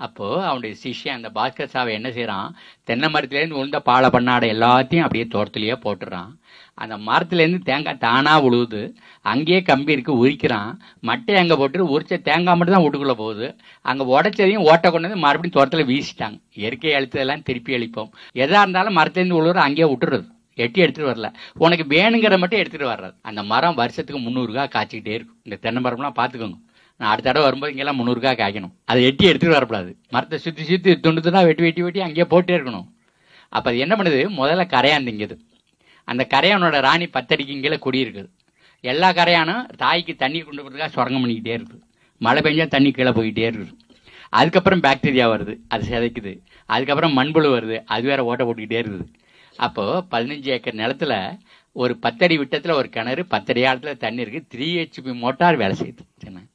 அப்போது அவனுடைய சிஷ்யன் அந்த பாஸ்கர் சாவை என்ன செய்கிறான், தென்னை மரத்துலேருந்து உளுந்த பாலை பண்ணாடை எல்லாத்தையும் அப்படியே தோட்டத்துலேயே போட்டுடுறான். அந்த மரத்துலேருந்து தேங்காய் தானாக உழுவுது, அங்கேயே கம்பி இருக்கு, உரிக்கிறான். மட்டை அங்கே போட்டு உரிச்ச தேங்காய் மட்டும் தான் வீட்டுக்குள்ளே போகுது. அங்கே உடைச்சதையும் ஓட்டை கொண்டு வந்து மறுபடியும் தோட்டத்தில் வீசிட்டாங்க. இயற்கை அழுத்ததெல்லாம் திருப்பி அழிப்போம். எதாக இருந்தாலும் மரத்துலேருந்து உழுவுற அங்கேயே விட்டுறது, எட்டி எடுத்துகிட்டு வரல. உனக்கு வேணுங்கிற மட்டும் எடுத்துகிட்டு வர்றது. அந்த மரம் வருஷத்துக்கு 300 காய்ச்சிக்கிட்டே இருக்கும். இந்த தென்னை மரம்லாம் பார்த்துக்கோங்க, நான் அடுத்த தடவை வரும்போது இங்கெல்லாம் 300 காய்க்கணும். அதை எட்டி எடுத்துகிட்டு வரக்கூடாது. மரத்தை சுற்றி சுற்றி துண்டு துண்டாக வெட்டி அங்கேயே போட்டே இருக்கணும். அப்போ அது என்ன பண்ணுது, முதல்ல கரையான் திங்குது. அந்த கரையானோட ராணி 10 அடிக்கு கீழே குடியிருக்குது. எல்லா கரையானும் தாய்க்கு தண்ணி கொண்டு போகிறதுக்காக சுரங்கம் பண்ணிக்கிட்டே இருக்குது. மழை பெஞ்சா தண்ணி கீழே போய்கிட்டே இருக்குது. அதுக்கப்புறம் பாக்டீரியா வருது, அது சிதைக்குது. அதுக்கப்புறம் மண்புழு வருது, அது வேற ஓட்ட போட்டுக்கிட்டே இருக்குது. அப்போது 15 ஏக்கர் நிலத்தில் ஒரு 10 அடி விட்டத்தில் ஒரு கிணறு, 10 அடி ஆழத்தில் தண்ணி இருக்குது. 3 HP மோட்டார் வேலை செய்யுது.